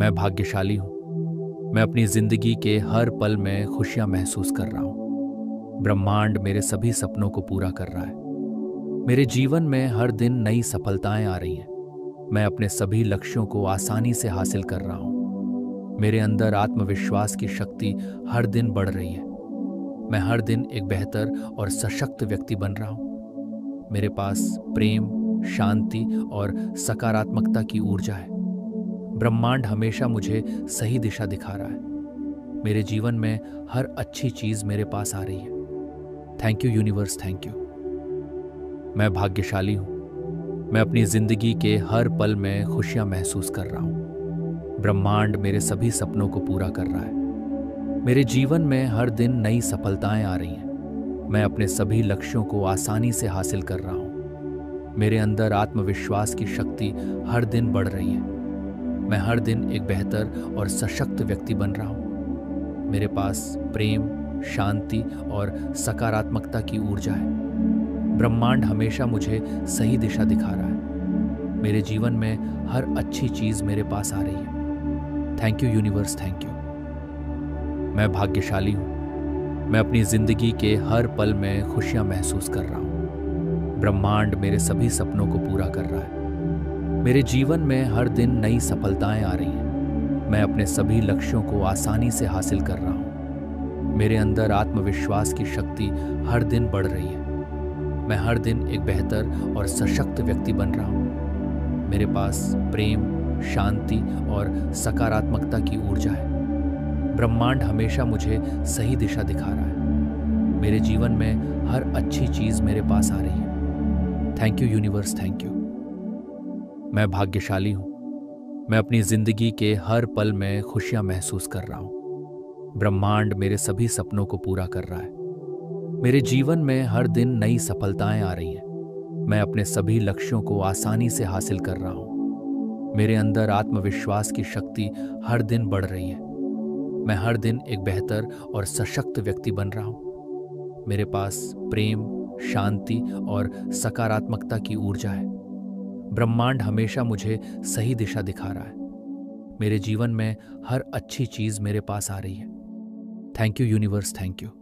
मैं भाग्यशाली हूँ। मैं अपनी जिंदगी के हर पल में खुशियाँ महसूस कर रहा हूँ। ब्रह्मांड मेरे सभी सपनों को पूरा कर रहा है। मेरे जीवन में हर दिन नई सफलताएं आ रही हैं। मैं अपने सभी लक्ष्यों को आसानी से हासिल कर रहा हूँ। मेरे अंदर आत्मविश्वास की शक्ति हर दिन बढ़ रही है। मैं हर दिन एक बेहतर और सशक्त व्यक्ति बन रहा हूँ। मेरे पास प्रेम, शांति और सकारात्मकता की ऊर्जा है। ब्रह्मांड हमेशा मुझे सही दिशा दिखा रहा है। मेरे जीवन में हर अच्छी चीज मेरे पास आ रही है। Thank you universe, thank you. मैं भाग्यशाली हूँ। मैं अपनी जिंदगी के हर पल में खुशियाँ महसूस कर रहा हूँ। ब्रह्मांड मेरे सभी सपनों को पूरा कर रहा है। मेरे जीवन में हर दिन नई सफलताएं आ रही हैं। मैं अपने सभी लक्ष्यों को आसानी से हासिल कर रहा हूँ। मेरे अंदर आत्मविश्वास की शक्ति हर दिन बढ़ रही है। मैं हर दिन एक बेहतर और सशक्त व्यक्ति बन रहा हूँ। मेरे पास प्रेम, शांति और सकारात्मकता की ऊर्जा है। ब्रह्मांड हमेशा मुझे सही दिशा दिखा रहा है। मेरे जीवन में हर अच्छी चीज मेरे पास आ रही है। Thank you universe, thank you. मैं भाग्यशाली हूँ। मैं अपनी जिंदगी के हर पल में खुशियाँ महसूस कर रहा हूँ। ब्रह्मांड मेरे सभी सपनों को पूरा कर रहा है। मेरे जीवन में हर दिन नई सफलताएं आ रही हैं। मैं अपने सभी लक्ष्यों को आसानी से हासिल कर रहा हूँ। मेरे अंदर आत्मविश्वास की शक्ति हर दिन बढ़ रही है। मैं हर दिन एक बेहतर और सशक्त व्यक्ति बन रहा हूँ। मेरे पास प्रेम, शांति और सकारात्मकता की ऊर्जा है। ब्रह्मांड हमेशा मुझे सही दिशा दिखा रहा है। मेरे जीवन में हर अच्छी चीज मेरे पास आ रही है। Thank you universe, thank you. मैं भाग्यशाली हूँ। मैं अपनी जिंदगी के हर पल में खुशियाँ महसूस कर रहा हूँ। ब्रह्मांड मेरे सभी सपनों को पूरा कर रहा है। मेरे जीवन में हर दिन नई सफलताएं आ रही हैं। मैं अपने सभी लक्ष्यों को आसानी से हासिल कर रहा हूँ। मेरे अंदर आत्मविश्वास की शक्ति हर दिन बढ़ रही है। मैं हर दिन एक बेहतर और सशक्त व्यक्ति बन रहा हूँ। मेरे पास प्रेम, शांति और सकारात्मकता की ऊर्जा है। ब्रह्मांड हमेशा मुझे सही दिशा दिखा रहा है। मेरे जीवन में हर अच्छी चीज मेरे पास आ रही है। Thank you universe, thank you.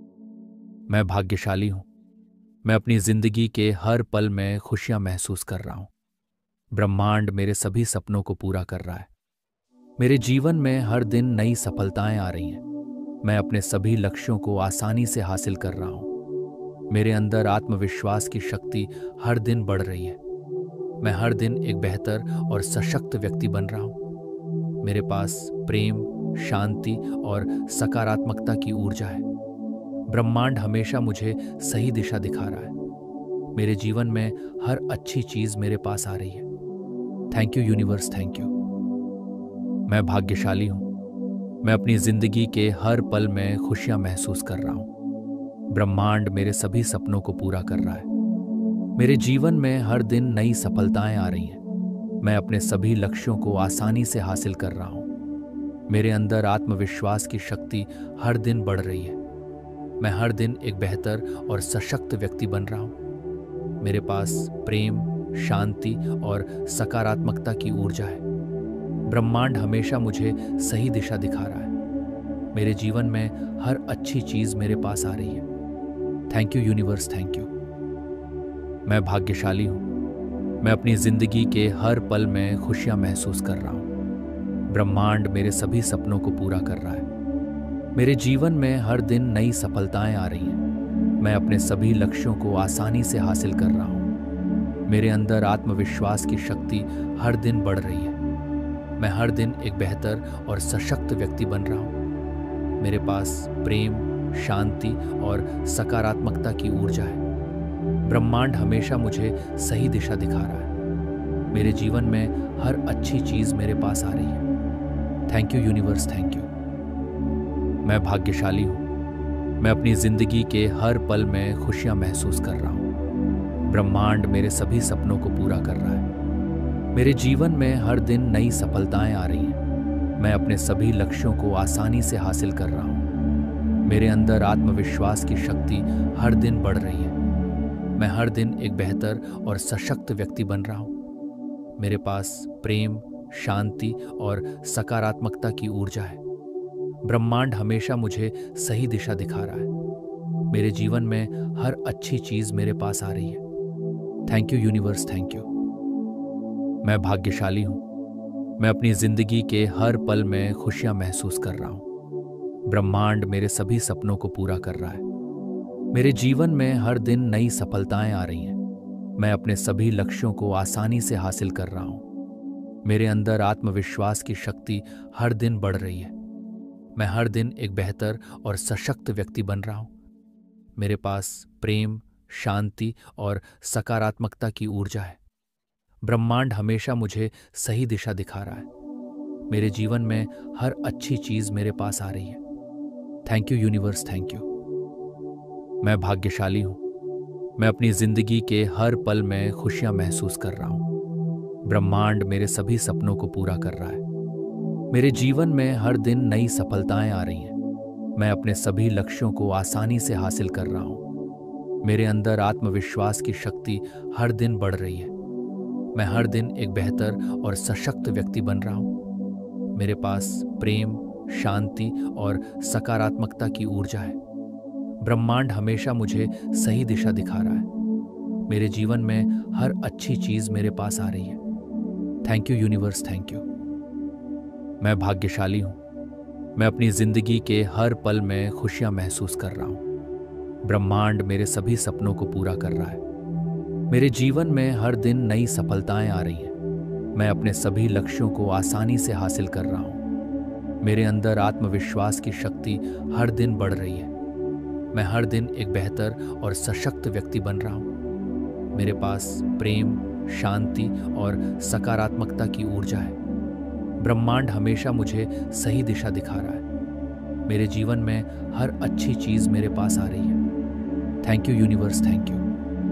मैं भाग्यशाली हूँ। मैं अपनी जिंदगी के हर पल में खुशियाँ महसूस कर रहा हूँ। ब्रह्मांड मेरे सभी सपनों को पूरा कर रहा है। मेरे जीवन में हर दिन नई सफलताएं आ रही हैं। मैं अपने सभी लक्ष्यों को आसानी से हासिल कर रहा हूँ। मेरे अंदर आत्मविश्वास की शक्ति हर दिन बढ़ रही है। मैं हर दिन एक बेहतर और सशक्त व्यक्ति बन रहा हूँ। मेरे पास प्रेम, शांति और सकारात्मकता की ऊर्जा है। ब्रह्मांड हमेशा मुझे सही दिशा दिखा रहा है। मेरे जीवन में हर अच्छी चीज मेरे पास आ रही है। Thank you universe, thank you. मैं भाग्यशाली हूँ। मैं अपनी जिंदगी के हर पल में खुशियाँ महसूस कर रहा हूँ। ब्रह्मांड मेरे सभी सपनों को पूरा कर रहा है। मेरे जीवन में हर दिन नई सफलताएं आ रही हैं। मैं अपने सभी लक्ष्यों को आसानी से हासिल कर रहा हूँ। मेरे अंदर आत्मविश्वास की शक्ति हर दिन बढ़ रही है। मैं हर दिन एक बेहतर और सशक्त व्यक्ति बन रहा हूँ। मेरे पास प्रेम, शांति और सकारात्मकता की ऊर्जा है। ब्रह्मांड हमेशा मुझे सही दिशा दिखा रहा है। मेरे जीवन में हर अच्छी चीज मेरे पास आ रही है। Thank you universe, thank you. मैं भाग्यशाली हूँ। मैं अपनी जिंदगी के हर पल में खुशियाँ महसूस कर रहा हूँ। ब्रह्मांड मेरे सभी सपनों को पूरा कर रहा है। मेरे जीवन में हर दिन नई सफलताएं आ रही हैं। मैं अपने सभी लक्ष्यों को आसानी से हासिल कर रहा हूँ। मेरे अंदर आत्मविश्वास की शक्ति हर दिन बढ़ रही है। मैं हर दिन एक बेहतर और सशक्त व्यक्ति बन रहा हूँ। मेरे पास प्रेम, शांति और सकारात्मकता की ऊर्जा है। ब्रह्मांड हमेशा मुझे सही दिशा दिखा रहा है। मेरे जीवन में हर अच्छी चीज मेरे पास आ रही है। Thank you universe, thank you. मैं भाग्यशाली हूँ। मैं अपनी जिंदगी के हर पल में खुशियाँ महसूस कर रहा हूँ। ब्रह्मांड मेरे सभी सपनों को पूरा कर रहा है। मेरे जीवन में हर दिन नई सफलताएं आ रही हैं। मैं अपने सभी लक्ष्यों को आसानी से हासिल कर रहा हूँ। मेरे अंदर आत्मविश्वास की शक्ति हर दिन बढ़ रही है। मैं हर दिन एक बेहतर और सशक्त व्यक्ति बन रहा हूँ। मेरे पास प्रेम, शांति और सकारात्मकता की ऊर्जा है। ब्रह्मांड हमेशा मुझे सही दिशा दिखा रहा है। मेरे जीवन में हर अच्छी चीज मेरे पास आ रही है। Thank you universe, thank you. मैं भाग्यशाली हूँ। मैं अपनी जिंदगी के हर पल में खुशियां महसूस कर रहा हूँ। ब्रह्मांड मेरे सभी सपनों को पूरा कर रहा है। मेरे जीवन में हर दिन नई सफलताएं आ रही हैं। मैं अपने सभी लक्ष्यों को आसानी से हासिल कर रहा हूँ। मेरे अंदर आत्मविश्वास की शक्ति हर दिन बढ़ रही है। मैं हर दिन एक बेहतर और सशक्त व्यक्ति बन रहा हूँ। मेरे पास प्रेम, शांति और सकारात्मकता की ऊर्जा है। ब्रह्मांड हमेशा मुझे सही दिशा दिखा रहा है। मेरे जीवन में हर अच्छी चीज मेरे पास आ रही है। Thank you universe, thank you. मैं भाग्यशाली हूँ। मैं अपनी जिंदगी के हर पल में खुशियां महसूस कर रहा हूँ। ब्रह्मांड मेरे सभी सपनों को पूरा कर रहा है। मेरे जीवन में हर दिन नई सफलताएं आ रही हैं। मैं अपने सभी लक्ष्यों को आसानी से हासिल कर रहा हूँ। मेरे अंदर आत्मविश्वास की शक्ति हर दिन बढ़ रही है। मैं हर दिन एक बेहतर और सशक्त व्यक्ति बन रहा हूँ। मेरे पास प्रेम, शांति और सकारात्मकता की ऊर्जा है। ब्रह्मांड हमेशा मुझे सही दिशा दिखा रहा है। मेरे जीवन में हर अच्छी चीज मेरे पास आ रही है। Thank you universe, thank you. मैं भाग्यशाली हूँ। मैं अपनी जिंदगी के हर पल में खुशियां महसूस कर रहा हूँ। ब्रह्मांड मेरे सभी सपनों को पूरा कर रहा है। मेरे जीवन में हर दिन नई सफलताएं आ रही हैं। मैं अपने सभी लक्ष्यों को आसानी से हासिल कर रहा हूँ। मेरे अंदर आत्मविश्वास की शक्ति हर दिन बढ़ रही है। मैं हर दिन एक बेहतर और सशक्त व्यक्ति बन रहा हूँ। मेरे पास प्रेम, शांति और सकारात्मकता की ऊर्जा है। ब्रह्मांड हमेशा मुझे सही दिशा दिखा रहा है। मेरे जीवन में हर अच्छी चीज मेरे पास आ रही है। Thank you universe, thank you.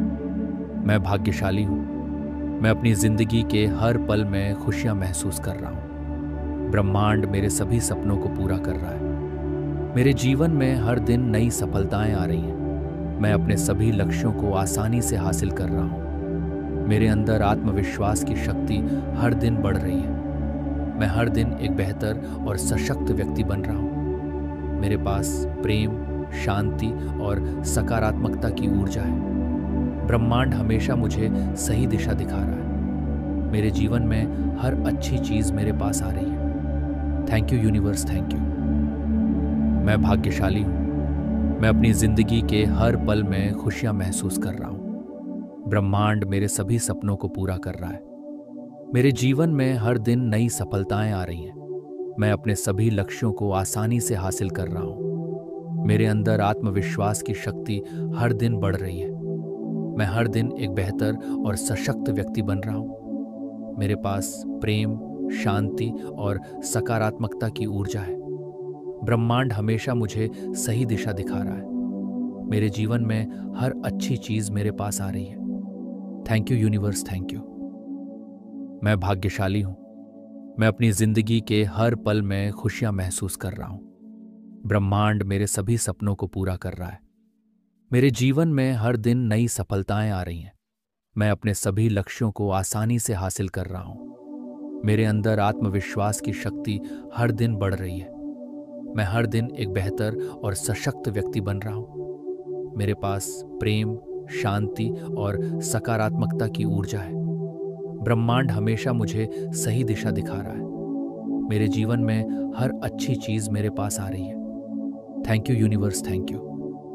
मैं भाग्यशाली हूँ। मैं अपनी जिंदगी के हर पल में खुशियां महसूस कर रहा हूँ। ब्रह्मांड मेरे सभी सपनों को पूरा कर रहा है। मेरे जीवन में हर दिन नई सफलताएं आ रही हैं। मैं अपने सभी लक्ष्यों को आसानी से हासिल कर रहा हूँ। मेरे अंदर आत्मविश्वास की शक्ति हर दिन बढ़ रही है। मैं हर दिन एक बेहतर और सशक्त व्यक्ति बन रहा हूँ। मेरे पास प्रेम, शांति और सकारात्मकता की ऊर्जा है। ब्रह्मांड हमेशा मुझे सही दिशा दिखा रहा है। मेरे जीवन में हर अच्छी चीज मेरे पास आ रही है। Thank you universe, thank you. मैं भाग्यशाली हूँ। मैं अपनी जिंदगी के हर पल में खुशियां महसूस कर रहा हूँ। ब्रह्मांड मेरे सभी सपनों को पूरा कर रहा है। मेरे जीवन में हर दिन नई सफलताएं आ रही हैं। मैं अपने सभी लक्ष्यों को आसानी से हासिल कर रहा हूँ। मेरे अंदर आत्मविश्वास की शक्ति हर दिन बढ़ रही है। मैं हर दिन एक बेहतर और सशक्त व्यक्ति बन रहा हूँ। मेरे पास प्रेम, शांति और सकारात्मकता की ऊर्जा है। ब्रह्मांड हमेशा मुझे सही दिशा दिखा रहा है। मेरे जीवन में हर अच्छी चीज मेरे पास आ रही है। Thank you universe, thank you. मैं भाग्यशाली हूँ। मैं अपनी जिंदगी के हर पल में खुशियां महसूस कर रहा हूँ। ब्रह्मांड मेरे सभी सपनों को पूरा कर रहा है। मेरे जीवन में हर दिन नई सफलताएं आ रही हैं। मैं अपने सभी लक्ष्यों को आसानी से हासिल कर रहा हूँ। मेरे अंदर आत्मविश्वास की शक्ति हर दिन बढ़ रही है। मैं हर दिन एक बेहतर और सशक्त व्यक्ति बन रहा हूँ। मेरे पास प्रेम, शांति और सकारात्मकता की ऊर्जा है। ब्रह्मांड हमेशा मुझे सही दिशा दिखा रहा है। मेरे जीवन में हर अच्छी चीज मेरे पास आ रही है। Thank you universe, thank you.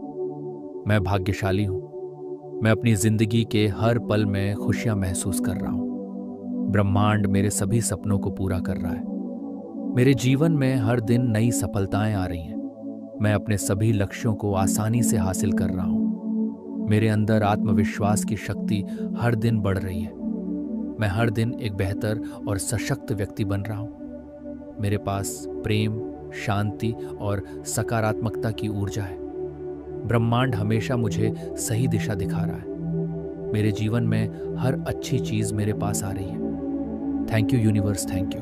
मैं भाग्यशाली हूँ। मैं अपनी जिंदगी के हर पल में खुशियां महसूस कर रहा हूँ। ब्रह्मांड मेरे सभी सपनों को पूरा कर रहा है। मेरे जीवन में हर दिन नई सफलताएं आ रही हैं। मैं अपने सभी लक्ष्यों को आसानी से हासिल कर रहा हूँ। मेरे अंदर आत्मविश्वास की शक्ति हर दिन बढ़ रही है। मैं हर दिन एक बेहतर और सशक्त व्यक्ति बन रहा हूँ। मेरे पास प्रेम, शांति और सकारात्मकता की ऊर्जा है। ब्रह्मांड हमेशा मुझे सही दिशा दिखा रहा है। मेरे जीवन में हर अच्छी चीज मेरे पास आ रही है। Thank you universe, thank you.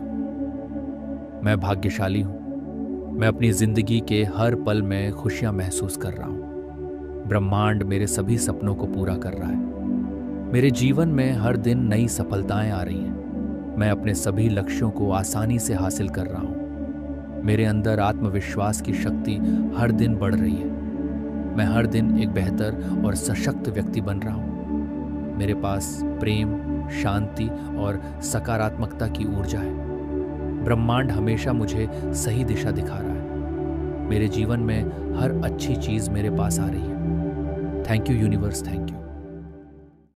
मैं भाग्यशाली हूँ। मैं अपनी जिंदगी के हर पल में खुशियां महसूस कर रहा हूँ। ब्रह्मांड मेरे सभी सपनों को पूरा कर रहा है। मेरे जीवन में हर दिन नई सफलताएं आ रही हैं। मैं अपने सभी लक्ष्यों को आसानी से हासिल कर रहा हूँ। मेरे अंदर आत्मविश्वास की शक्ति हर दिन बढ़ रही है। मैं हर दिन एक बेहतर और सशक्त व्यक्ति बन रहा हूँ। मेरे पास प्रेम, शांति और सकारात्मकता की ऊर्जा है। ब्रह्मांड हमेशा मुझे सही दिशा दिखा रहा है। मेरे जीवन में हर अच्छी चीज़ मेरे पास आ रही है। Thank you universe, thank you.